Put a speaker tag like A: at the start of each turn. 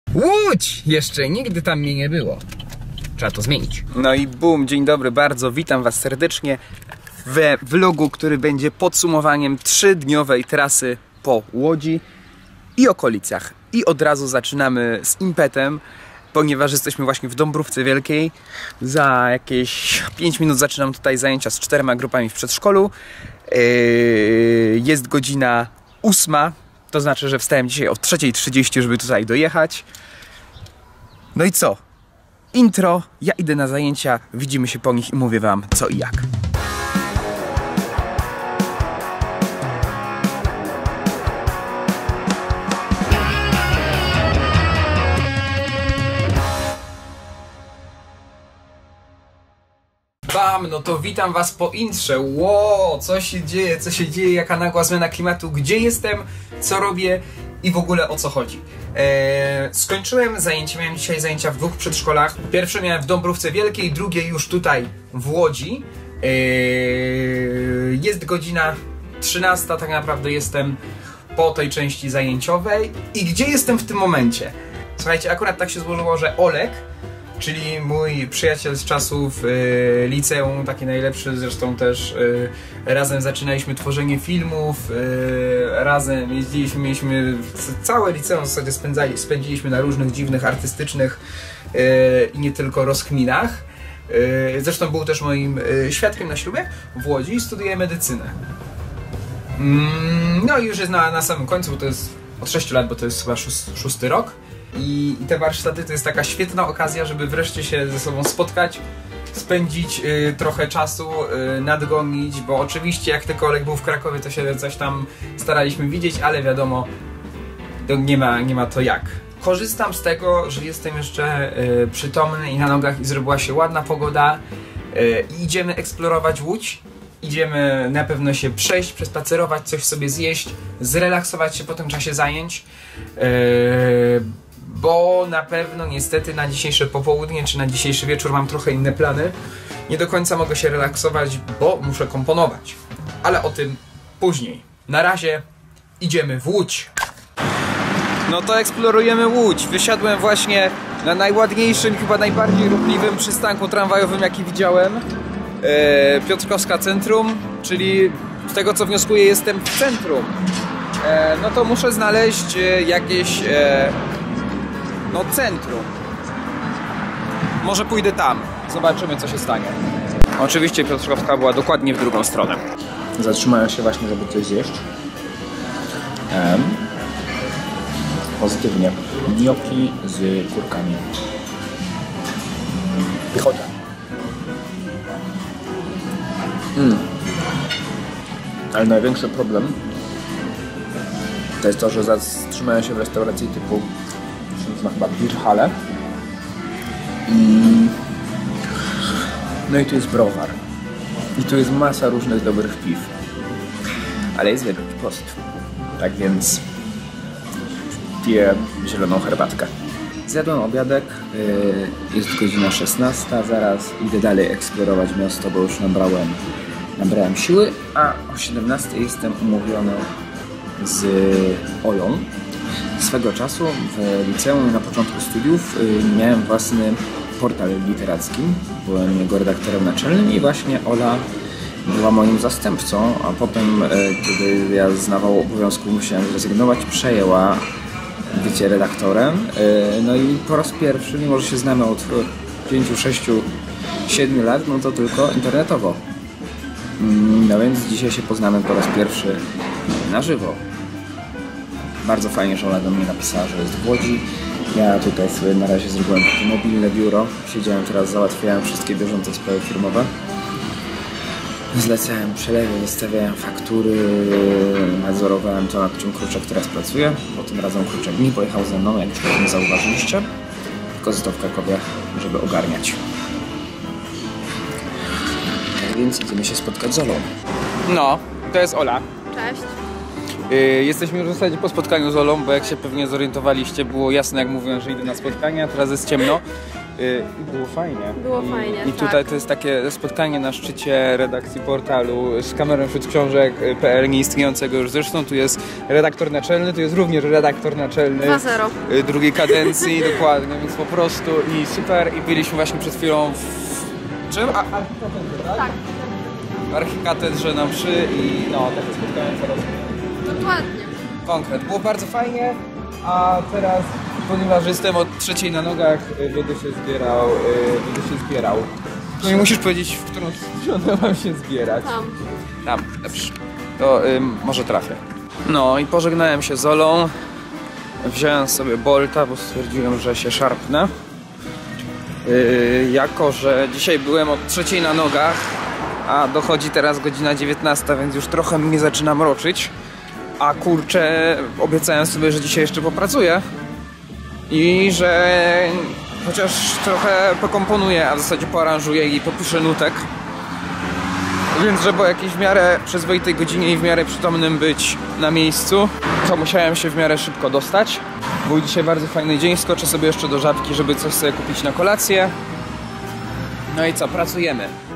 A: Łódź! Jeszcze nigdy tam mnie nie było. Trzeba to zmienić.
B: No i bum, dzień dobry, bardzo witam was serdecznie we vlogu, który będzie podsumowaniem 3-dniowej trasy po Łodzi i okolicach. I od razu zaczynamy z impetem, ponieważ jesteśmy właśnie w Dąbrówce Wielkiej. Za jakieś 5 minut zaczynam tutaj zajęcia z 4 grupami w przedszkolu. Jest godzina 8, to znaczy, że wstałem dzisiaj o 3:30, żeby tutaj dojechać. No i co? Intro, ja idę na zajęcia, widzimy się po nich i mówię wam co i jak.
A: Bam, no to witam was po intrze. Ło, co się dzieje, jaka nagła zmiana klimatu, gdzie jestem, co robię i w ogóle o co chodzi. Skończyłem zajęcia, miałem dzisiaj zajęcia w 2 przedszkolach. Pierwsze miałem w Dąbrówce Wielkiej, drugie już tutaj w Łodzi. Jest godzina 13, tak naprawdę jestem po tej części zajęciowej. I gdzie jestem w tym momencie? Słuchajcie, akurat tak się złożyło, że Olek, czyli mój przyjaciel z czasów liceum, taki najlepszy, zresztą też razem zaczynaliśmy tworzenie filmów, razem jeździliśmy, mieliśmy całe liceum w zasadzie spędziliśmy na różnych dziwnych, artystycznych i nie tylko rozkminach. Zresztą był też moim świadkiem na ślubie w Łodzi i studiuje medycynę. No i już jest na samym końcu, bo to jest od 6 lat, bo to jest chyba 6. rok. I te warsztaty to jest taka świetna okazja, żeby wreszcie się ze sobą spotkać, spędzić trochę czasu, nadgonić, bo oczywiście jak tylko Olek był w Krakowie, to się coś tam staraliśmy widzieć, ale wiadomo, to nie ma to jak. Korzystam z tego, że jestem jeszcze przytomny i na nogach i zrobiła się ładna pogoda i idziemy eksplorować Łódź. Idziemy na pewno się przejść, przespacerować, coś sobie zjeść, zrelaksować się po tym czasie zajęć. Bo na pewno niestety na dzisiejsze popołudnie czy na dzisiejszy wieczór mam trochę inne plany. Nie do końca mogę się relaksować, bo muszę komponować. Ale o tym później. Na razie idziemy w Łódź.
B: No to eksplorujemy Łódź. Wysiadłem właśnie na najładniejszym, chyba najbardziej ruchliwym przystanku tramwajowym, jaki widziałem. Piotrkowska Centrum, czyli z tego co wnioskuję jestem w centrum. No to muszę znaleźć jakieś no centrum. Może pójdę tam, zobaczymy co się stanie. Oczywiście Piotrkowska była dokładnie w drugą stronę. Zatrzymałem się właśnie, żeby coś zjeść. Pozytywnie. Gnocchi z kurkami. Pychota. Ale największy problem to jest to, że zatrzymałem się w restauracji typu chyba Birchale. No i tu jest browar. I tu jest masa różnych dobrych piw. Ale jest Wielki Post. Tak więc piję zieloną herbatkę. Zjadłem obiadek, jest godzina 16, zaraz idę dalej eksplorować miasto, bo już nabrałem siły, a o 17 jestem umówiony z Olą. Swego czasu w liceum na początku studiów miałem własny portal literacki, byłem jego redaktorem naczelnym i właśnie Ola była moim zastępcą, a potem, kiedy ja z nawału obowiązku musiałem zrezygnować, przejęła bycie redaktorem. No i po raz pierwszy, mimo że się znamy od 5, 6, 7 lat, no to tylko internetowo. No więc dzisiaj się poznamy po raz pierwszy na żywo. Bardzo fajnie, że Ola do mnie napisała, że jest w Łodzi. Ja tutaj sobie na razie zrobiłem takie mobilne biuro. Siedziałem teraz, załatwiałem wszystkie bieżące sprawy firmowe. Zlecałem przelewy, wystawiałem faktury, nadzorowałem to, nad czym Kruczek teraz pracuje, bo tym razem Kruczek nie pojechał ze mną, jak już pewnie zauważyliście, tylko został w Krakowie, żeby ogarniać. Tak więc idziemy się spotkać z Olą. No, to jest Ola.
C: Cześć.
B: Jesteśmy już w zasadzie po spotkaniu z Olą, bo jak się pewnie zorientowaliście, było jasne jak mówiłem, że idę na spotkanie, a teraz jest ciemno.
A: I było fajnie.
C: Było fajnie,
A: I tutaj to jest takie spotkanie na szczycie redakcji portalu z kamerą wśród książek.pl nieistniejącego już. Zresztą tu jest redaktor naczelny, tu jest również redaktor naczelny
C: 2-0.
A: drugiej kadencji, dokładnie, więc po prostu i super. I byliśmy właśnie przed chwilą w czym? Archikatedrze, tak?
C: Tak.
A: W archikatedrze na mszy i no, takie spotkanie teraz.
C: Dokładnie.
A: Konkret. Było bardzo fajnie, a teraz, ponieważ jestem od 3 na nogach, będę się zbierał. No i musisz powiedzieć, w którą stronę mam się zbierać. Tam, dobrze. To może trafię. No i pożegnałem się z Olą. Wziąłem sobie Bolta, bo stwierdziłem, że się szarpnę. Jako że dzisiaj byłem od 3 na nogach, a dochodzi teraz godzina 19, więc już trochę mnie zaczyna mroczyć. A kurczę, obiecałem sobie, że dzisiaj jeszcze popracuję i że chociaż trochę pokomponuję, a w zasadzie poaranżuję i popiszę nutek. Więc żeby o jakiejś w miarę przyzwoitej godzinie i w miarę przytomnym być na miejscu, to musiałem się w miarę szybko dostać. Był dzisiaj bardzo fajny dzień, skoczę sobie jeszcze do Żabki, żeby coś sobie kupić na kolację. No i co, pracujemy.